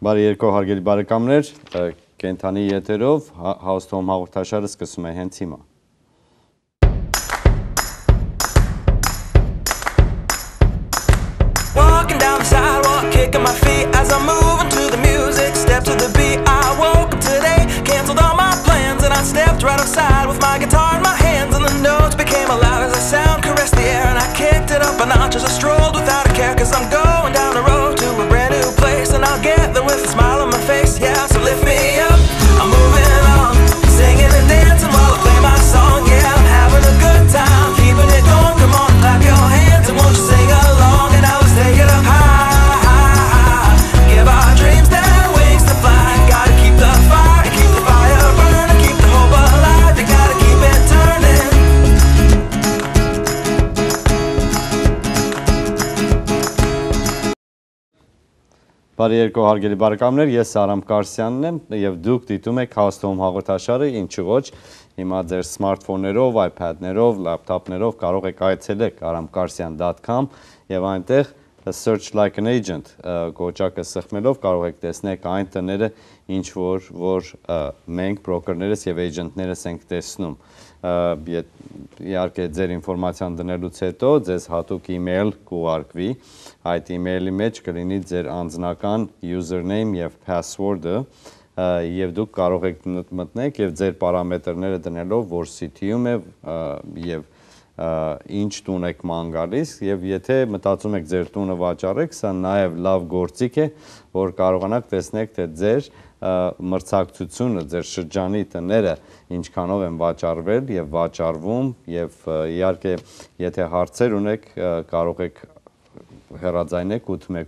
Բարի երկու հարգելի բարեկամներ, կենթանի եթերով House-Tom հաղորդաշարը սկսում է հենց հիմա։ Walking down the sidewalk, kicking my feet as I'm moving to the music, step to the beat. I woke up today, canceled all my plans, and I stepped right outside with my guitar in my hands, and the notes became loud as the sound caressed the air, and I kicked it up a notch as I strolled without a care, 'cause I'm going down the road to a brand new place, and I'll get there with a smile on my face. Yeah, so lift me up, I'm moving on, singing and dancing while I play my song. Yeah, I'm having a good time, keeping it going. Come on, clap your hands and won't you sing along, and now let's take it up high, high, high. Give our dreams their wings to fly. Gotta keep the fire, keep the fire burning, keep the hope alive. You gotta keep it turning. Բարի երկու հարգելի բարեկամներ, ես Արամ Կարսյանն եմ եւ դուք դիտում եք House-Tom հաղորդաշարը, ինչի ոչ, հիմա ձեր սմարթֆոններով, iPad-ներով, լապտոպներով կարող եք այցելել aramkarsian.com եւ այնտեղ search like an agent գոճակը սեղմելով կարող եք տեսնել այն տները, ինչ որ մենք բրոկերներս եւ էջենտներս ենք տեսնում։ Իհարկե ձեր ինֆորմացիան դնելուց հետո ձեզ հատուկ email կուղարկվի, այդ email-ի մեջ կլինի ձեր անձնական username եւ password-ը եւ դուք կարող եք մտնեք եւ ձեր պարամետրները դնելով, որ city-ում է եւ ինչ տուն եք ման գալիս եւ եթե մտածում եք ձեր տունը վաճառեք, սա նաեւ լավ գործիք է, որ կարողանաք տեսնեք թե ձեր մրցակցությունը, ձեր շրջանի տները ինչքանով են վաճառվել եւ վաճառվում եւ իհարկե եթե հարցեր ունեք կարող եք հեռաձայնեք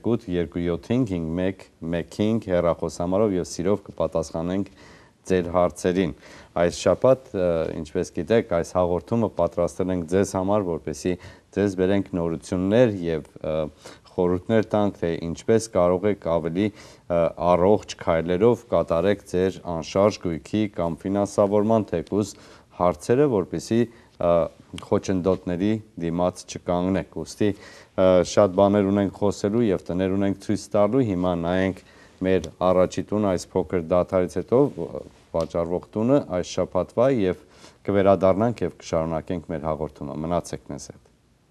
818-275-115 հեռախոսահամարով եւ սիրով կպատասխանենք ձեր հարցերին։ Այս շաբաթ, ինչպես գիտեք, այս հաղորդումը պատրաստել ենք ձեզ համար, որպեսզի ձեզ բերենք նորություններ եւ խորհուրդներ տանք, թե ինչպես կարող եք ավելի առողջ քայլերով կատարեք ձեր անշարժ գույքի կամ ֆինանսավորման թեկուզ հարցերը, որպեսզի խոչընդոտների դիմաց չկանգնեք։ Ուստի շատ բաներ ունենք խոսելու եւ տներ ունենք ցույց տալու, հիմա նայենք մեր առաջի տուն այս փոքր դաթարից հետո վաճառվող տունը այս շաբաթվա եւ կվերադառնանք եւ կշարունակենք մեր հաղորդումը։ Մնացեք մեզ հետ։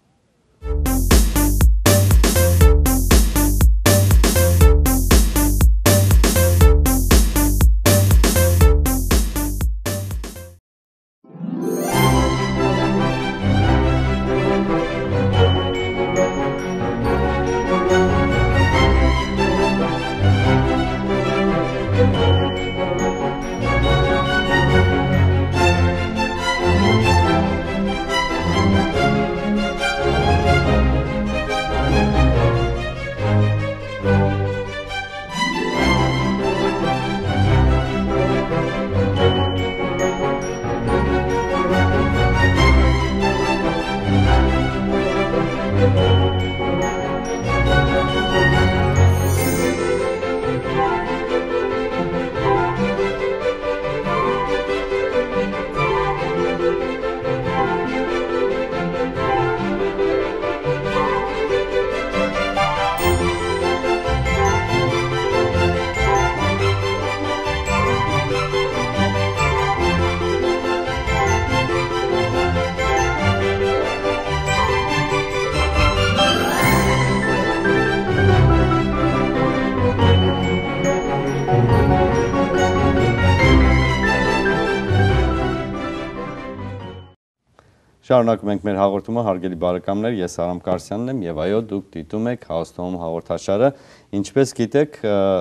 Շարունակում ենք մեր հաղորդումը, հարգելի բարեկամներ, ես Արամ Կարսյանն եմ եւ այո, դուք դիտում եք House-Tom հաղորդաշարը։ Ինչպես գիտեք,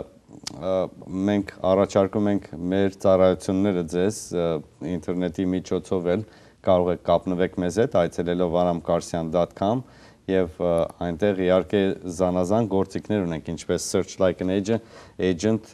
մենք առաջարկում ենք մեր ծառայությունները ձեզ ինտերնետի միջոցով էլ կարող եք կապնվեք մեզ հետ, այցելելով aramkarsian.com եւ այնտեղ իհարկե զանազան գործիքներ ունենք, ինչպես search like an agent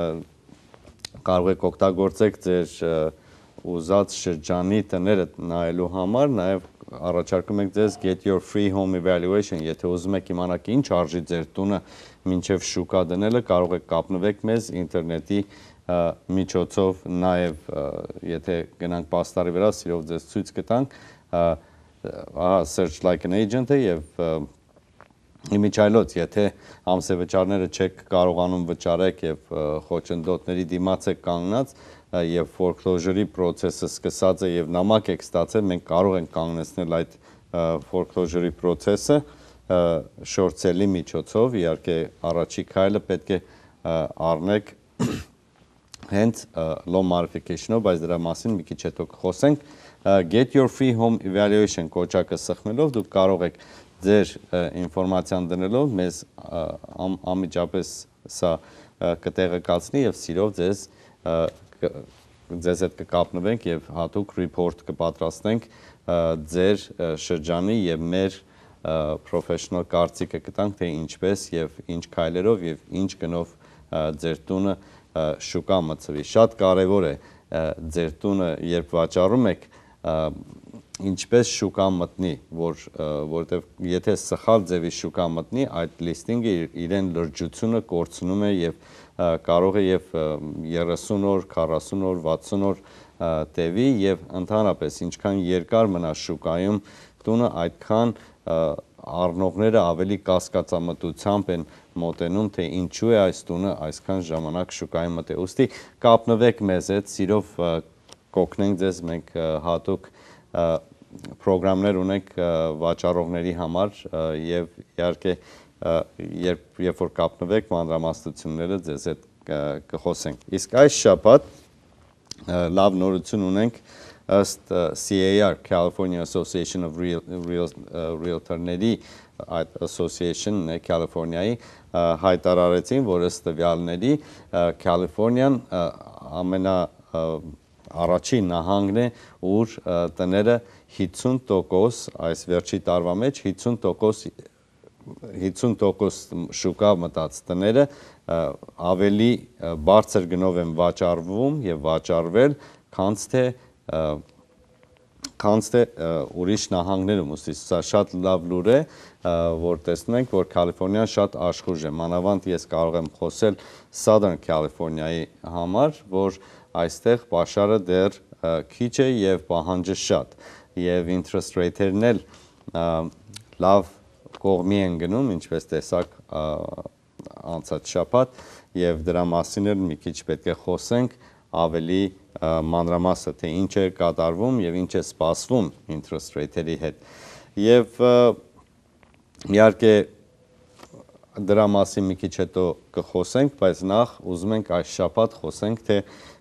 կարող եք օգտագործեք ձեր ուզած շրջանի տները նայելու համար, նաև առաջարկում ենք ձեզ get your free home evaluation, եթե ուզում եք իմանալ ինչ արժի ձեր տունը մինչև շուկա դնելը, կարող եք կապնվեք մեզ ինտերնետի միջոցով, նաև եթե գնանք պաստարի վրա, սիրով ձեզ ցույց կտանք, search like an agent-ը եւ Իմիջայլոց, եթե ամսեվճարները չեք կարողանում վճարեք եւ խոչընդոտների դիմաց եք կանգնած եւ foreclosure-ի process-ը սկսած է եւ նամակ եք ստացել, մենք կարող ենք կանգնեցնել այդ foreclosure-ի process-ը short sale-ի միջոցով, իհարկե առաջի քայլը պետք է առնեք հենց loan modification-ով, բայց դրա մասին մի քիչ հետո կխոսենք. Get your free home evaluation կոճակը սխմելով դուք կարող եք ձեր ինֆորմացիան դնելով մեզ անմիջապես սա կտեղեկացնի եւ սիրով ձեզ հետ կկապնվենք եւ հատուկ report կպատրաստենք ձեր շրջանի եւ մեր professional կարծիքը կտանք թե ինչպես եւ ինչ քայլերով եւ ինչ գնով ձեր տունը շուկա մտցվի։ Շատ կարեւոր է ձեր տունը երբ վաճառում եք ինչպես շուկա մտնի, որտեղ եթե սխալ ձևի շուկա մտնի, այդ լիստինգը իրեն լրջությունը կորցնում է եւ կարող է եւ 30 օր, 40 օր, 60 օր տևի եւ ընդհանրապես ինչքան երկար մնա շուկայում տունը, այդքան առնողները ավելի կասկածամտությամբ են մոտենում, թե ինչու է այս տունը այսքան ժամանակ շուկայում մտել։ Ուստի կապնվեք մեզ հետ, սիրով կօգնենք ձեզ, մենք հատուկ պրոգրամներ ունենք վաճառողների համար եւ իհարկե երբ որ կապնվեք մանրամասնությունները ձեզ հետ կխոսենք։ Իսկ այս շաբաթ լավ նորություն ունենք ըստ CAR California Association of Realtor-ների այդ association-ն է Կալիֆոռնիայի հայտարարեցին, որ ըստ տվյալների Կալիֆոռնիան առաջին նահանգն է, ուր տները 50% այս վերջի տարվա մեջ 50% շուկա մտած տները ավելի բարձր գնով են վաճառվում եւ վաճառվել, քան թե ուրիշ նահանգներում, ուստի սա շատ լավ լուր է, որ տեսնում ենք, որ Կալիֆոռնիան շատ աշխուժ է, մանավանդ ես կարող եմ խոսել Southern California-ի համար, որ այստեղ պաշարը դեռ քիչ է եւ պահանջը շատ եւ interest rate-երն էլ լավ կողմի են գնում, ինչպես տեսակ անցած շաբաթ եւ դրա մասին էլ մի քիչ պետք է խոսենք ավելի մանրամասը, թե ինչ է կատարվում եւ ինչ է սպասվում interest rate-երի հետ։ Եվ իհարկե դրա մասին մի քիչ հետո կխոսենք, բայց նախ ուզում ենք այս շաբաթ խոսենք, թե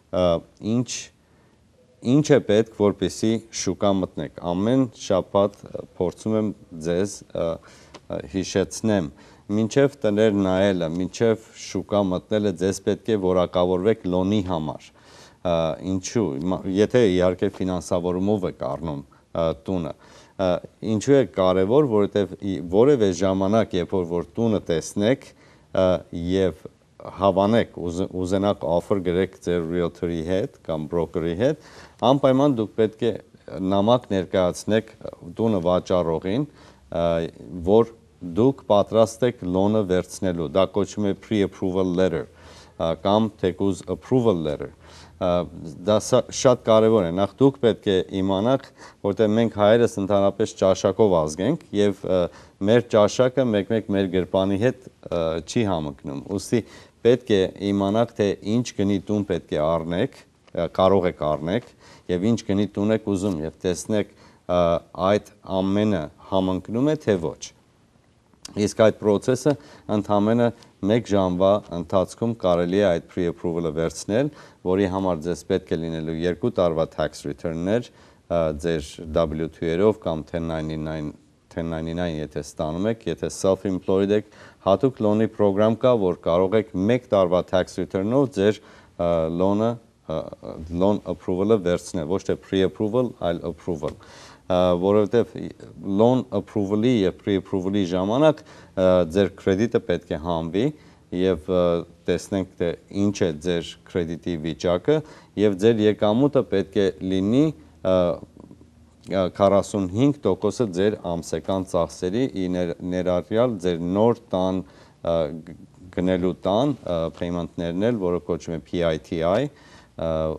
ինչ է պետք, որպեսզի շուկա մտնեք։ Ամեն շաբաթ փորձում եմ ձեզ հիշեցնեմ, մինչև տներ նայելը, մինչև շուկա մտնելը ձեզ պետք է որակավորվեք լոնի համար։ Ինչու, եթե իհարկե ֆինանսավորումով եք առնում տունը, ինչու է կարևոր, որովհետև որևէ ժամանակ, երբ որ տունը տեսնեք եւ հավանեք, ուզենաք offer գրեք ձեր realtor-ի հետ կամ broker-ի հետ, անպայման դուք պետք է նամակ ներկայացնեք տունը վաճառողին, որ դուք պատրաստ եք լոնը վերցնելու, դա կոչվում է pre-approval letter կամ թեկուզ approval letter։ Դա շատ կարևոր է, նախ դուք պետք է իմանաք, որտեղ մենք հայերս ընդհանրապես ճաշակով ազգենք եւ մեր ճաշակը մեկ-մեկ մեր գրպանի հետ չի համընկնում։ Ուստի պետք է իմանաք, թե ինչ գնի տուն պետք է առնեք, կարող եք առնեք եւ ինչ գնի տուն եք ուզում եւ տեսնեք այդ ամենը համընկնում է թե ոչ։ Իսկ այդ process-ը ընդամենը 1 ժամվա ընթացքում կարելի է այդ pre-approval-ը վերցնել, որի համար ձեզ պետք է լինելու 2 տարվա tax return-ներ ձեր W2-երով կամ 1099 եթե ստանում եք, եթե self-employed եք, հատուկ լոնի պրոգրամ կա, որ կարող եք 1 տարվա tax return-ով ձեր loan approval-ը վերցնել, ոչ թե pre-approval, այլ approval, որովհետև loan approval-ի եւ pre-approval-ի ժամանակ ձեր կրեդիտը պետք է հանվի եւ տեսնենք թե ինչ է ձեր կրեդիտի վիճակը եւ ձեր եկամուտը պետք է լինի 45%-ը ձեր ամսական ծախսերի ներառյալ ձեր նոր տան գնելու տան payment-ներն էլ, որը կոչվում է PITI,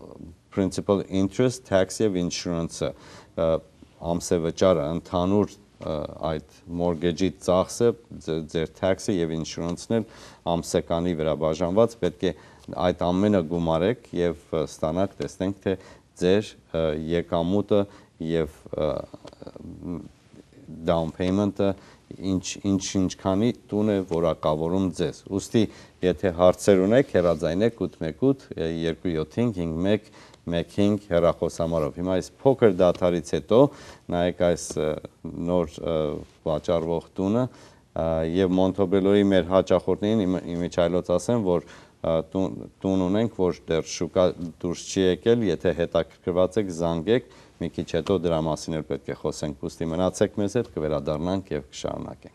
principal interest, tax եւ insurance-ը ամսեվճարը, ընդհանուր այդ mortgage-ի ծախսը, ձեր tax-ը եւ insurance-ն էլ ամսեկանի վրա բաժանված, պետք է այդ ամենը գումարեք եւ ստանաք, տեսնենք թե ձեր եկամուտը եւ down payment-ը ինչքանի տուն է որակավորում ձեզ։ Ուստի եթե հարցեր ունեք, հեռաձայնեք 818 275 հեռախոսամարով։ Հիմա այս փոքր դադարից հետո նայեք այս նոր վաճառվող տունը եւ Montebello-ի մեր հաճախորդներին իմիջայլոց ասեմ, որ տուն ունենք, որ դեռ շուկա դուրս չի եկել, եթե հետաքրքրված եք, զանգեք, մի քիչ հետո դրա մասին էլ պետք է խոսենք, ուստի մնացեք մեզ հետ, կվերադառնանք եւ կշարունակենք։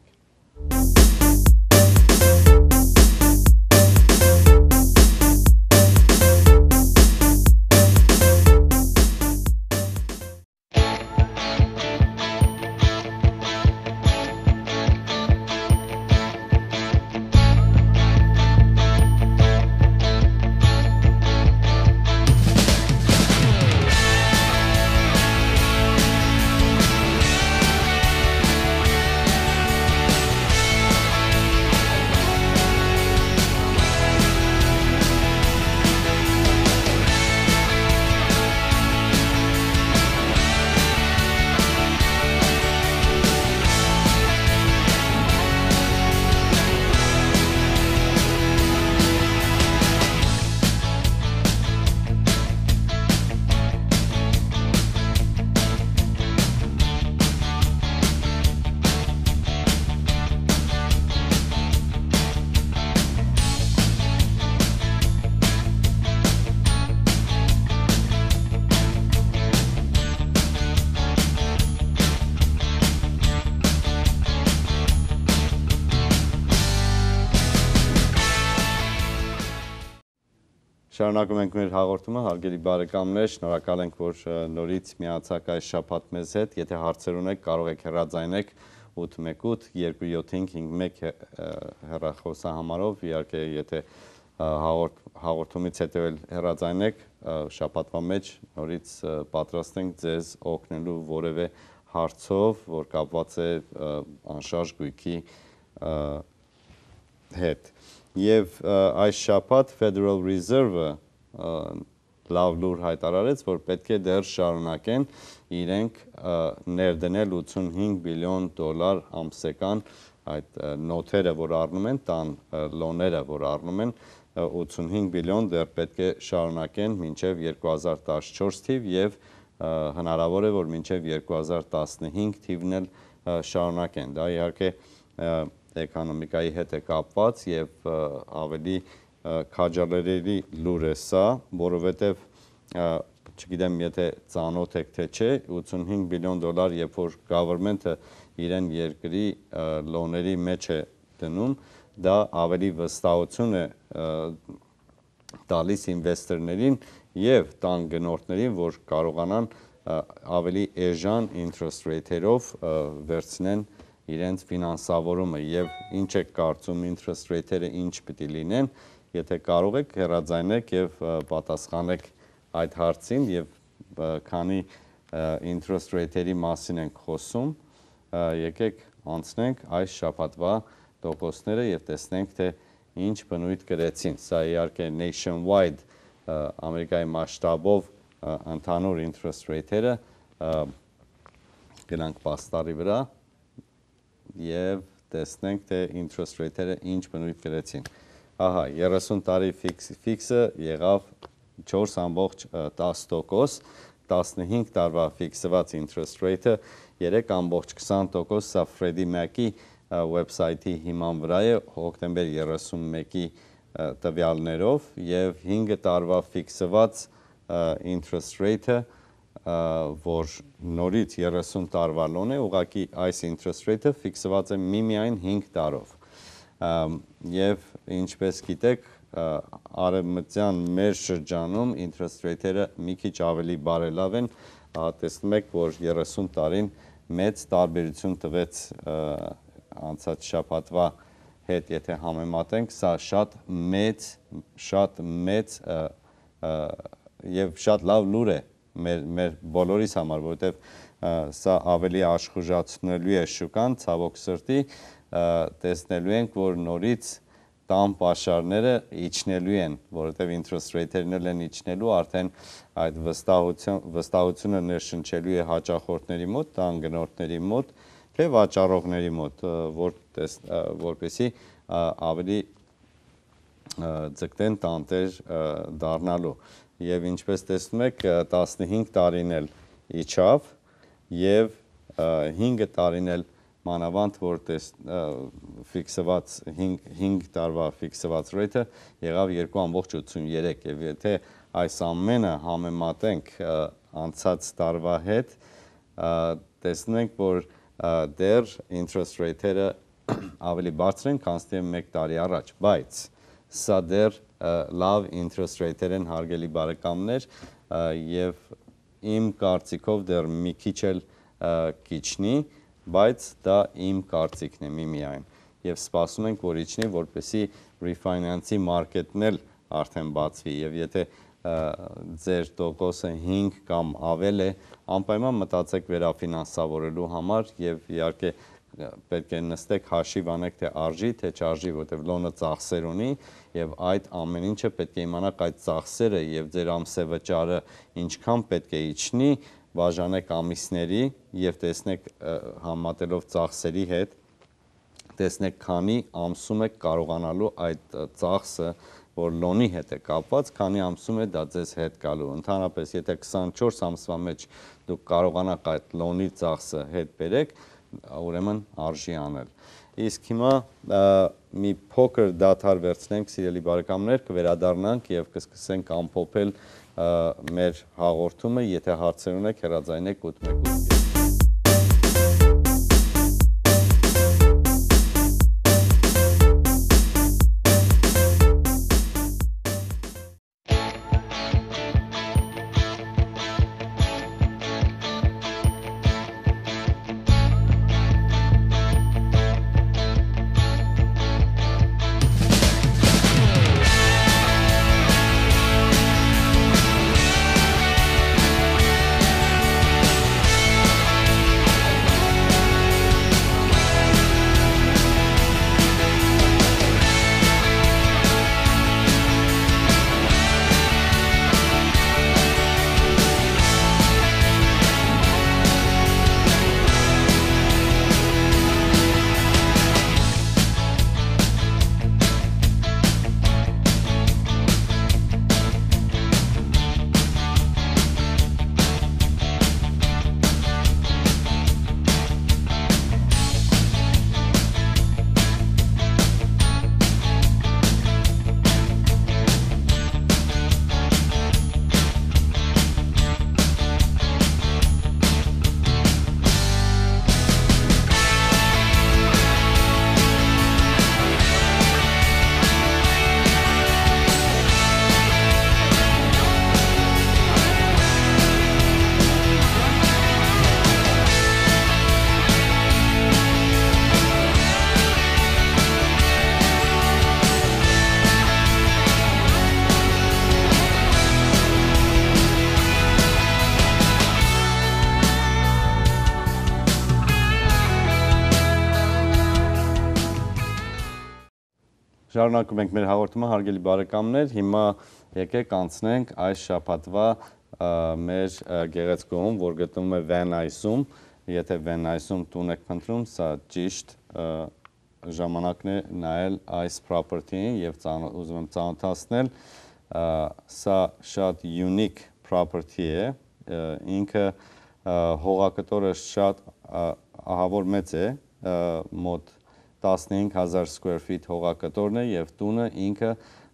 Շարունակում ենք մեր հաղորդումը, հարգելի բարեկամներ, շնորհակալ ենք, որ նորից միացաք այս շաբաթ մեզ հետ, եթե հարցեր ունեք, կարող եք հեռաձայնեք 818-275-51 հեռախոսահամարով, իհարկե եթե հաղորդումից հետո հեռաձայնեք, շաբաթվա մեջ նորից պատրաստ ենք ձեզ օգնելու որևէ հարցով, որ կապված է անշարժ գույքի հետ։ Եվ այս շաբաթ Federal Reserve-ը լավ լուր հայտարարեց, որ պետք է դեռ շարունակեն իրենք ներդնել $85 բիլիոն ամսեկան այդ նոթերը, որ առնում են, տան լոները, որ առնում են, 85 բիլիոն դեռ պետք է շարունակեն մինչև 2014 թիվ եւ հնարավոր է, որ մինչև 2015 թիվն էլ շարունակեն։ Դա իհարկե էկոնոմիկայի հետ է կապված եւ ավելի քաջալերելի լուր է սա, որովհետեւ չգիտեմ եթե ծանոթ եք թե չէ, 85 բիլիոն դոլար, երբ որ government-ը իրեն երկրի լոների մեջ է դնում, դա ավելի վստահություն է տալիս ինվեստորներին եւ տան գնորդներին, որ կարողանան ավելի էժան interest rate-երով վերցնեն իրենց ֆինանսավորումը եւ ինչ եք կարծում interest rate-երը ինչ պիտի լինեն, եթե կարող եք հեռաձայնեք եւ պատասխանեք այդ հարցին եւ քանի interest rate-երի մասին ենք խոսում, եկեք անցնենք այս շաբաթվա տոկոսները եւ տեսնենք թե ինչ բնույթ կրեցին։ Սա իհարկե nationwide Ամերիկայի մասշտաբով ընդհանուր interest rate-երը գնանք պաստառի վրա եւ տեսնենք թե interest rate-երը ինչ բնույթ կրեցին։ Ահա 30 տարի ֆիքսը եղավ 4.10%, 15 տարվա ֆիքսված interest rate-ը 3.20%, սա Freddie Mac-ի website-ի հիման վրա է հոկտեմբեր 31-ի տվյալներով եւ 5 տարվա ֆիքսված interest rate-ը որ նորից 30 տարվա լոն է, ուղղակի այս interest rate-ը ֆիքսված է միմիայն 5 տարով։ Եվ ինչպես գիտեք, արևմտյան մեր շրջանում interest rate-երը մի քիչ ավելի բարելավ են, տեսնում եք, որ 30 տարին մեծ տարբերություն տվեց անցած շաբաթվա հետ, եթե համեմատենք, սա շատ մեծ եւ շատ լավ լուր է մեր բոլորիս համար, որովհետև սա ավելի աշխուժացնելու է շուկան, ցավոք սրտի, տեսնելու ենք, որ նորից տան պաշարները իջնելու են, որովհետև interest rate-երն են իջնելու, արդեն այդ վստահությունը ներշնչելու է հաճախորդների մոտ, տան գնորդների մոտ, թե վաճառողների մոտ, որպեսզի ավելի ձգտեն տանտեր դառնալու։ Եվ ինչպես տեսնում եք, 15 տարին էլ իջավ եւ 5 տարին էլ մանավանդ որ ֆիքսված 5 տարվա ֆիքսված rate-ը եղավ 2.83 եւ եթե այս ամենը համեմատենք անցած տարվա հետ, տեսնում ենք, որ դեռ interest rate-երը ավելի բարձր են, քան 1 տարի առաջ, բայց սա դեռ լավ interest rate-եր են, հարգելի բարեկամներ, եւ իմ կարծիքով դեռ մի քիչ էլ կիջնի, բայց դա իմ կարծիքն է միմիայն եւ սպասում ենք, որ իջնի, որպեսզի refinance-ի մարքեթն էլ արդեն բացվի եւ եթե ձեր տոկոսը 5 կամ ավել է, անպայման մտածեք վերաֆինանսավորելու համար եւ իհարկե պետք է նստեք հաշիվ անեք թե արժի թե չարժի, որտեղ լոնը ծախսեր ունի եւ այդ ամեն ինչը պետք է իմանաք այդ ծախսերը եւ ձեր ամսեվճարը ինչքան պետք է իջնի, բաժանեք ամիսների եւ տեսնեք համատելով ծախսերի հետ, տեսնեք քանի ամսում եք կարողանալու այդ ծախսը, որ լոնի հետ է կապված, քանի ամսում է դա ձեզ հետ գալու։ Ընդհանրապես, եթե 24 ամսվա մեջ դուք կարողանաք այդ լոնի ծախսը հետ բերեք, ուրեմն արժի անել։ Իսկ հիմա մի փոքր դադար վերցնենք, սիրելի բարեկամներ, կվերադառնանք եւ կսկսենք ամփոփել մեր հաղորդումը, եթե հարցեր ունեք, հեռացայինեք 811։ Շարունակում ենք մեր հաղորդումը, հարգելի բարեկամներ, հիմա եկեք անցնենք այս շաբաթվա մեր գեղեցկուհուն, որ գտնվում է Van Nuys-ում, եթե Van Nuys-ում տուն եք փնտրում, սա ճիշտ ժամանակն է նայել այս property-ին եւ ուզում եմ ծանոթացնել, սա շատ unique property է, ինքը հողակտորը շատ ահավոր մեծ է, մոտ 15,000 square feet հողակտորն է եւ տունը ինքը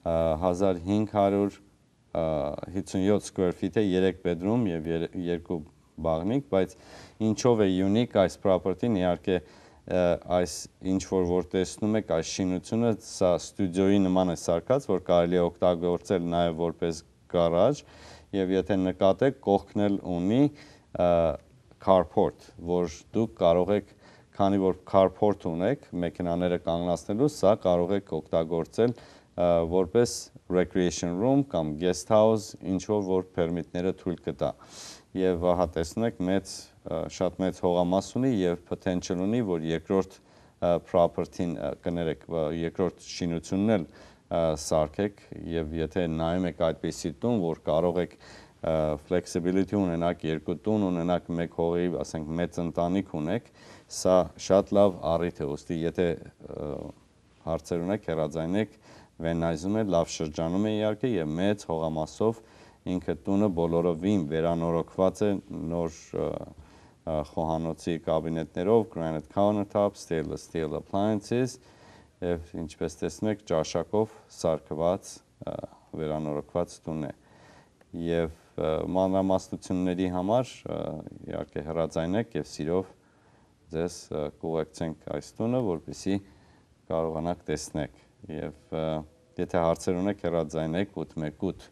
1557 square feet է, 3 bedroom եւ 2 բաղնիկ, բայց ինչով է unique այս property-ն, իհարկե այս ինչ որ տեսնում եք, այս շինությունը սա ստուդիոյի նման է սարքած, որ կարելի է օգտագործել նաեւ որպես գարաժ եւ եթե նկատեք, կողքն էլ ունի carport, որ դուք կարող եք քանի որ carport ունեք, մեքենաները կանգնացնելու, սա կարող եք օգտագործել որպես recreation room կամ guest house, ինչ որ permit-ները թույլ կտա։ Եվ ահա տեսնում եք, շատ մեծ հողամաս ունի եւ potential ունի, որ երկրորդ property-ն կներեք, երկրորդ շինությունն էլ սարքեք եւ եթե նայում եք այդպիսի տուն, որ կարող եք flexibility ունենաք, երկու տուն ունենաք, մեկ հողի, ասենք, մեծ ընտանիք ունեք, սա շատ լավ առիթ է, ուստի եթե հարցեր ունեք, հեռաձայնեք, Վենայզում է, լավ շրջանում է իհարկե եւ մեծ հողամասով ինքը տունը բոլորովին վերանորոգված է նոր խոհանոցի կաբինետներով, granite countertops, stainless steel appliances եւ ինչպես տեսնում եք ճաշակով սարքված վերանորոգված տուն է եւ մանրամասնությունների համար իհարկե հեռաձայնեք եւ սիրով ձեզ կուղեկցենք այս տունը, որպեսզի կարողանաք տեսնել եւ եթե հարցեր ունեք հեռաձայնեք 818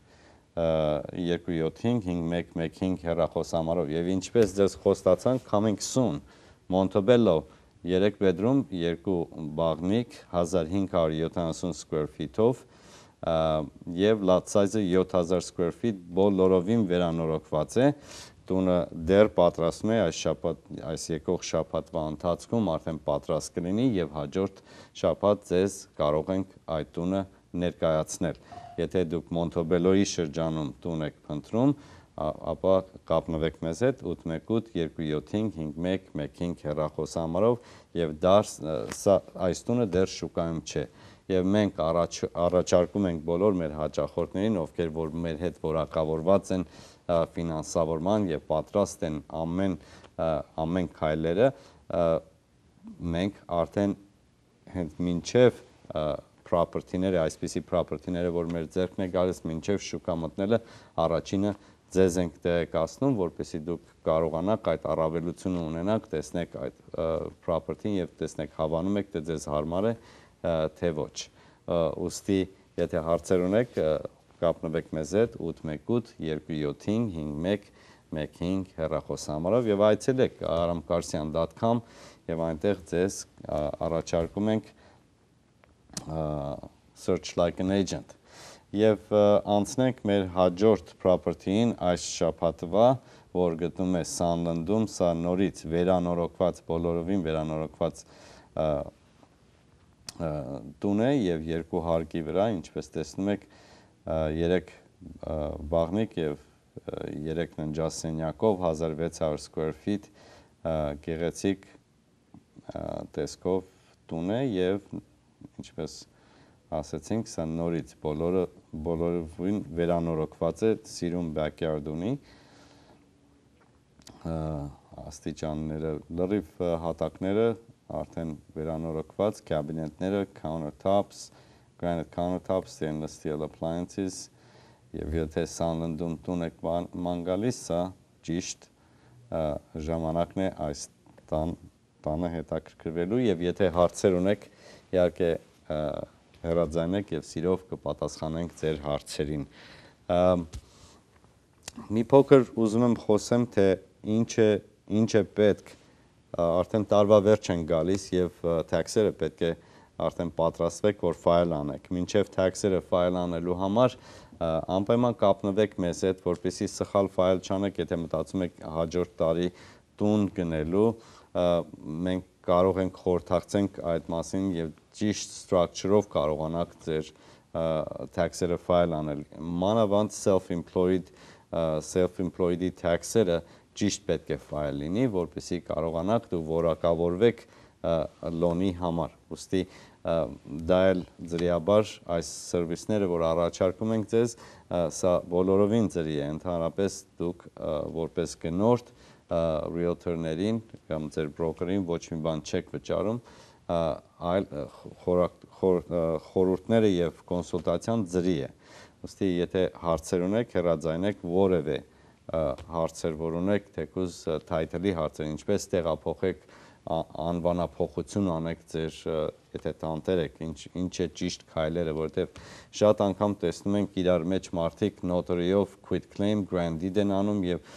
275-5115 հեռախոսամարով եւ ինչպես ձեզ խոստացանք coming soon Montebello 3 bedroom 2 բաղնիկ 1570 square feet-ով եւ lot size-ը 7000 square feet բոլորովին վերանորոգված է տունը դեռ պատրաստում է այս եկող շաբաթվա ընթացքում արդեն պատրաստ կլինի եւ հաջորդ շաբաթ ձեզ կարող ենք այդ տունը ներկայացնել Եթե դուք Montebello-ի շրջանում տուն եք փնտրում, ապա կապնվեք մեզ հետ 818-275-5115 հեռախոսահամարով եւ այս տունը դեռ շուկայում չէ։ Եվ մենք առաջարկում ենք բոլոր մեր հաճախորդներին, ովքեր որ մեր հետ որակավորված են ֆինանսավորման եւ պատրաստ են ամեն քայլերը, մենք արդեն հենց մինչեւ property-ները, այսպիսի property-ները, որ մեր ձեռքն է գալիս մինչև շուկա մտնելը, առաջինը ձեզ ենք տեղեկացնում, որպեսզի դուք կարողանաք այդ առավելությունը ունենաք, տեսնեք այդ property-ն եւ տեսնեք հավանում եք, թե ձեզ հարմար է, թե ոչ։ Ուստի, եթե հարցեր ունեք, կապնվեք մեզ հետ 818-275-5115 հեռախոսահամարով եւ այցելեք aramkarsian.com եւ այնտեղ ձեզ առաջարկում ենք search like an agent եւ անցնենք մեր հաջորդ property-ին այս շաբաթվա, որ գտնվում է Sunland-ում, սա նորից վերանորոգված, բոլորովին վերանորոգված տուն է եւ երկու հարկի վրա, ինչպես տեսնում եք, 3 բաղնիկ եւ 3 ննջասենյակով 1600 square feet գեղեցիկ տեսքով տուն է եւ ինչպես ասացինք, սա նորից բոլորովին վերանորոգված է, սիրուն backyard ունի, աստիճանները, լրիվ հատակները արդեն վերանորոգված, կաբինետները, countertops, granite countertops, stainless steel appliances, եւ եթե Sunland-ում տուն եք ման գալիս, սա ճիշտ ժամանակն է այս տանը հետաքրքրվելու եւ եթե հարցեր ունեք իհարկե հեռաձայնեք եւ սիրով կպատասխանենք ձեր հարցերին։ Մի փոքր ուզում եմ խոսեմ, թե ինչ է պետք, արդեն տարվա վերջ են գալիս եւ tax-երը պետք է արդեն պատրաստվեք, որ ֆայլ անեք։ Մինչեւ tax-երը ֆայլ անելու համար անպայման կապնվեք մեզ հետ, որպեսզի սխալ ֆայլ չանեք, եթե մտածում եք հաջորդ տարի տուն գնելու, մենք կարող ենք խորհրդակցենք այդ մասին եւ ճիշտ structure-ով կարողանաք ձեր tax-երը ֆայլ անել։ Մանավանդ self-employed-ի tax-երը ճիշտ պետք է ֆայլ լինի, որպեսզի կարողանաք դու որակավորվեք loan-ի համար։ Ուստի դա էլ ձրիաբար այս սերվիսները, որ առաջարկում ենք ձեզ, սա բոլորովին ձրի է, ընդհանրապես դուք որպես գնորդ realtor-ներին կամ ձեր broker-ին ոչ մի բան չեք վճարում, այլ խորհուրդները եւ կոնսուլտացիան ձրի է։ Ուստի եթե հարցեր ունեք, հեռաձայնեք որևէ հարցեր, որ ունեք, թեկուզ title-ի հարցեր, ինչպես տեղափոխեք անվանափոխություն անեք ձեր, եթե տանտեր եք, ինչ է ճիշտ քայլերը, որովհետև շատ անգամ տեսնում ենք իրար մեջ մարդիկ notary-ով quit claim, grand deed են անում եւ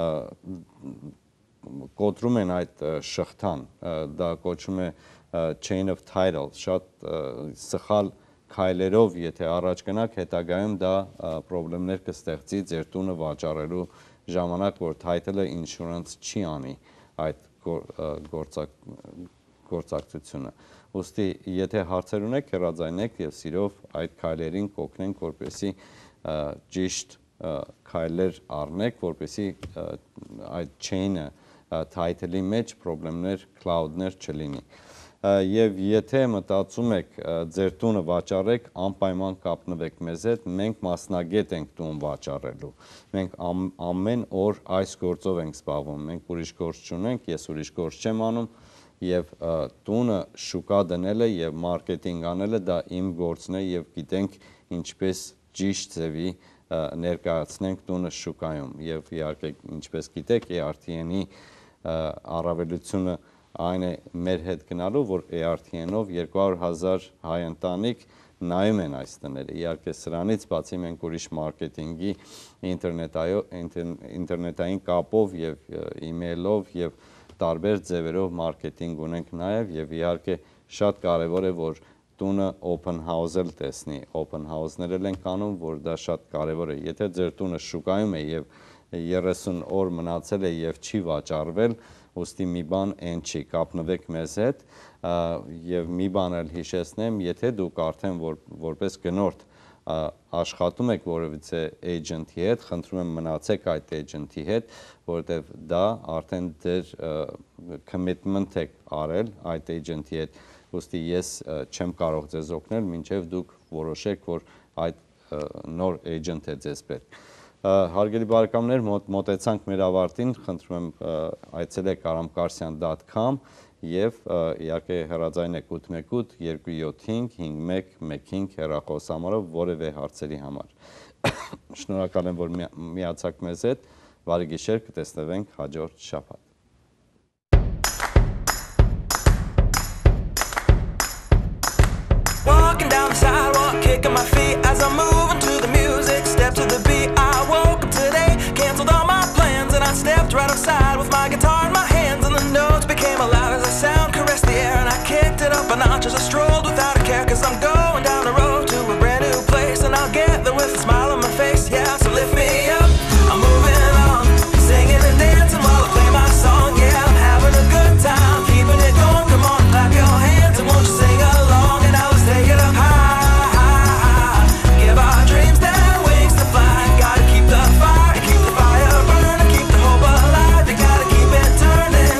կոտրում են այդ շղթան, դա կոչվում է chain of title, շատ սխալ քայլերով եթե առաջ գնաք, հետագայում դա խնդիրներ կստեղծի ձեր տունը վաճառելու ժամանակ, որ title insurance չի անի այդ գործակցությունը։ Ուստի եթե հարցեր ունեք, հեռարձայնեք եւ սիրով այդ քայլերին կօգնենք, որպեսզի ճիշտ քայլեր առնեք, որպեսզի այդ chain-ը title-ի մեջ խնդիրներ, cloud-ներ չլինի։ Եվ եթե մտածում եք ձեր տունը վաճառեք, անպայման կապնվեք մեզ հետ, մենք մասնագետ ենք տուն վաճառելու։ Մենք ամեն օր այս գործով ենք զբաղվում, մենք ուրիշ գործ չունենք, ես ուրիշ գործ չեմ անում, եւ տունը շուկա դնելը եւ մարքեթինգ անելը դա իմ գործն է եւ գիտենք ինչպես ճիշտ ձևի ներկայացնենք տունը շուկայում եւ իհարկե ինչպես գիտեք ARTN-ի առավելությունը այն է մեր հետ գնալու, որ ARTN-ով 200,000 հայ ընտանիք նայում են այս տները։ Իհարկե սրանից բացի մենք ուրիշ մարքեթինգի ինտերնետային կապով եւ email-ով եւ տարբեր ձևերով մարքեթինգ ունենք նաև եւ իհարկե շատ կարեւոր է որ տունը open house-ել տեսնի, open house-ներ ենք անում, որ դա շատ կարեւոր է։ Եթե ձեր տունը շուկայում է եւ 30 օր մնացել է եւ չի վաճառվել, ուստի մի բան այն չի, կապնվեք մեզ հետ եւ մի բան էլ հիշեցնեմ, եթե դուք արդեն որպես գնորդ աշխատում եք որևիցե agent-ի հետ, խնդրում եմ մնացեք այդ agent-ի հետ, որովհետև դա արդեն դեր commitment եք արել այդ agent-ի հետ, ուստի ես չեմ կարող ձեզ օգնել, մինչև դուք որոշեք, որ այդ նոր agent է ձեզ պետք։ Հարգելի բարեկամներ, մոտեցանք մեր ավարտին, խնդրում եմ այցելեք aramkarsian.com եւ իհարկե հեռարձայնեք 818-275-5115 հեռախոսահամարով որևէ հարցերի համար։ Շնորհակալ եմ, որ միացաք մեզ հետ։ Բարի գիշեր, կտեսնվենք հաջորդ շաբաթ։ Walking down the sidewalk, kicking my feet as I'm moving to the music, step to the beat. I woke up today, canceled all my plans, and I stepped right outside with my guitar in my hands, and the notes became loud as the sound caressed the air, and I kicked it up a notch as I strolled without a care, 'cause I'm going down the road to a brand new place, and I'll get there with a smile on my face, yeah, so lift me up, I'm moving on, singing and dancing while I play my song, yeah, I'm having a good time, keeping it going, come on, clap your hands, and won't you sing along, and now let's take it up high, high, high, give our dreams their wings to fly, gotta keep the fire burning, keep the hope alive, you gotta keep it turning.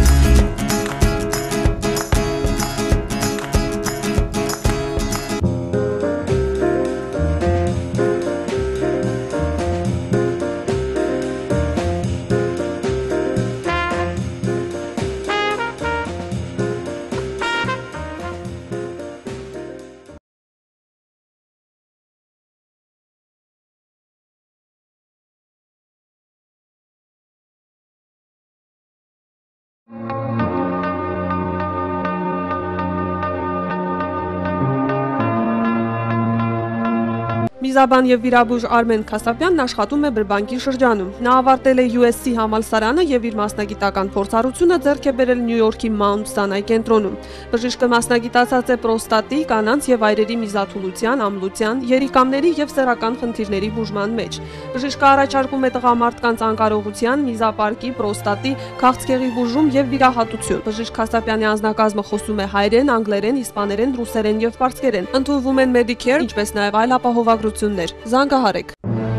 Միզաբան եւ վիրաբույժ Արմեն Քասապյանն աշխատում է Բրբանկի շրջանում։ Նա ավարտել է USC համալսարանը եւ իր մասնագիտական փորձառությունը ձեռք է բերել Նյու Յորքի Mount Sinai կենտրոնում։ Բժիշկը մասնագիտացած է պրոստատի, կանանց եւ այրերի միզաթուլության, ամլության, երիկամների եւ սեռական խնդիրների բուժման մեջ։ Բժիշկը առաջարկում է տղամարդկանց անկարողության, միզապարկի, պրոստատի, քաղցկեղի բուժում եւ վիրահատություն։ Բժիշկ Քասապյանի անձնակազմը խոսում է հայերեն, անգլերեն, իսպաներեն, ռուսերեն եւ պարսկերեն։ Ընդունվում են Medicare, ինչպես նաեւ այլ ապահովագրություններ։ Զանգահարեք։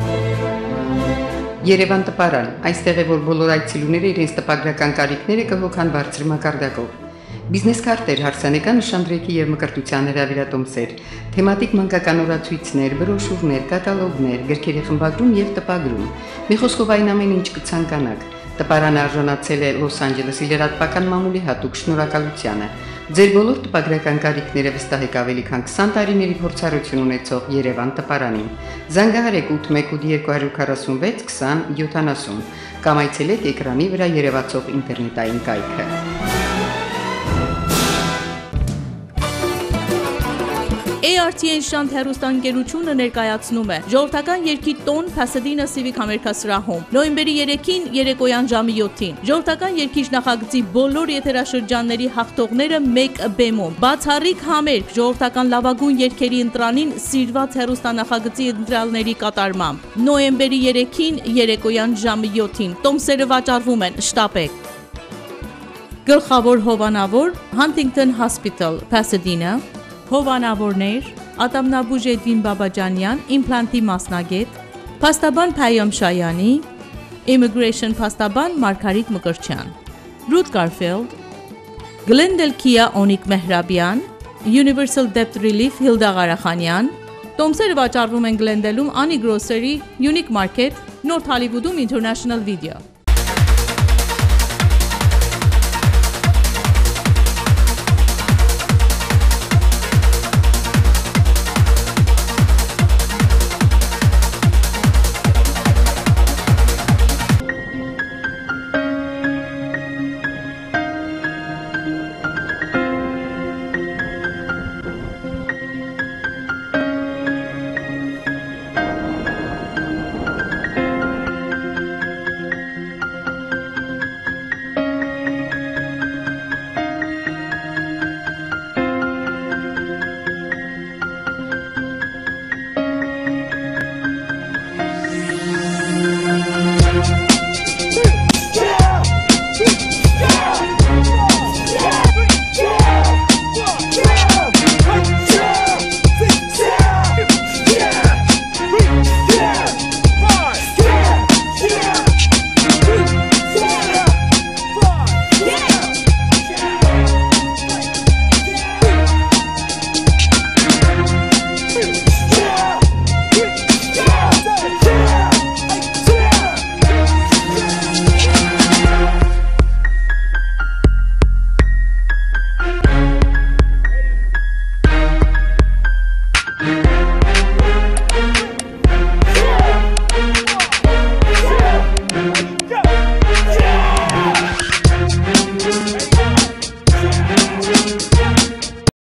Երևան տպարան, այստեղ է, որ բոլոր այցելուները իրենց տպագրական կարիքները կհոգան բարձր մակարդակով։ Բիզնես քարտեր, հարսանեկան նշանդրեքի եւ մկրտության հրավիրատոմսեր, թեմատիկ մանկական օրացույցներ, բրոշուրներ, կատալոգներ, գրքերի խմբագրում եւ տպագրում։ Մի խոսքով այն ամեն ինչ կցանկանաք։ Տպարանը արժանացել է Լոս Անջելեսի լրատվական մամուլի հատուկ շնորհակալությանը։ Ձեր բոլոր տպագրական կարիքները վստահեք ավելի քան 20 տարիների փորձառություն ունեցող Երևան տպարանին։ Զանգահարեք 81246 2070 կամ այցելեք էկրանի վրա երևացող ինտերնետային կայքը։ TN հեռուստաընկերությունը ներկայացնում է ժողովրդական երգի տոն Pasadena Civic համերգասրահում նոյեմբերի 3-ին երեկոյան ժամի 7-ին։ Ժողովրդական երգիչ նախագծի բոլոր եթերաշրջանների հաղթողները մեկ բեմում։ Բացառիկ համերգ ժողովրդական լավագույն երգերի ընտրանին սիրված հեռուստանախագծի ընտրյալների կատարմամբ։ Նոյեմբերի 3-ին երեկոյան ժամի 7-ին տոմսերը վաճառվում են, շտապեք։ Գլխավոր հովանավոր Huntington Hospital, Pasadena, հովանավորներ Ատամնաբուժ Էդվին Բաբաջանյան, իմպլանտի մասնագետ, փաստաբան Փայամ Շայանի, Immigration փաստաբան Մարգարիտ Մկրտչյան, Ruth Garfield, Glendale Kia Օնիկ Մեհրաբյան, Universal Debt Relief Hilda Ղարախանյան, տոմսերը վաճառվում են Glendale-ում Annie Grocery, Unique Market, North Hollywood-ում International Video։